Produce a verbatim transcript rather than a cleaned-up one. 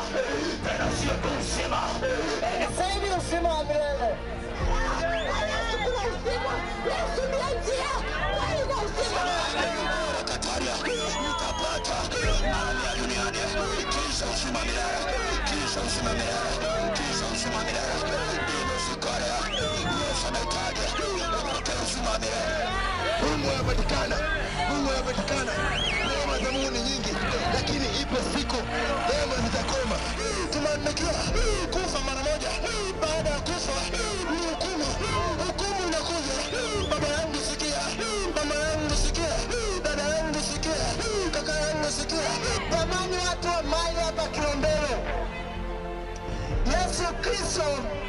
tena siku nzima. Sasa hivi uzima wa milele. Yesu ndiye njia, kweli na uzima. Kataria utapata mali ya duniani, kisha uzima milele, kisha uzima milele, kisha uzima milele. Ndio sikare Yesu anahitaji upate uzima milele. Mungu anapatikana, Mungu anapatikana. Neema za Mungu ni nyingi, lakini ipo siku neema zitakoma. Tumeandikiwa kufa mara moja, baada ya kufa ni hukumu. Hukumu inakuja. Baba yangu sikia, mama yangu sikia, dada yangu sikia, kaka yangu sikia. Jamani watu wa Mai hapa Kilombero, Yesu Kristo